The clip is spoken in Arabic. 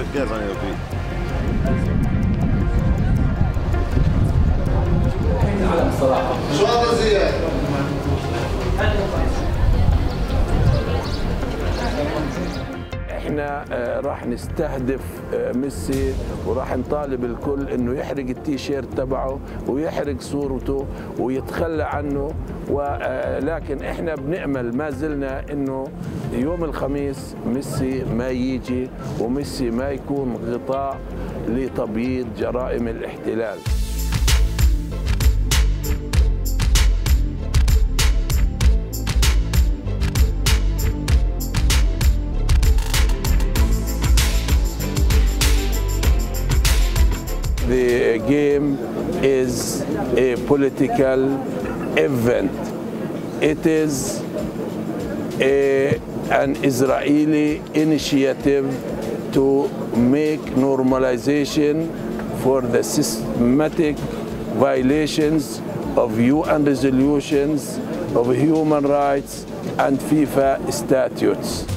كيف أنا فيه. شو هذا زياد؟ احنا راح نستهدف ميسي وراح نطالب الكل انه يحرق التيشيرت تبعه ويحرق صورته ويتخلى عنه، ولكن احنا بنأمل ما زلنا انه يوم الخميس ميسي ما يجي وميسي ما يكون غطاء لتبييض جرائم الاحتلال. The game is a political event. It is an Israeli initiative to make normalization for the systematic violations of UN resolutions, of human rights and FIFA statutes.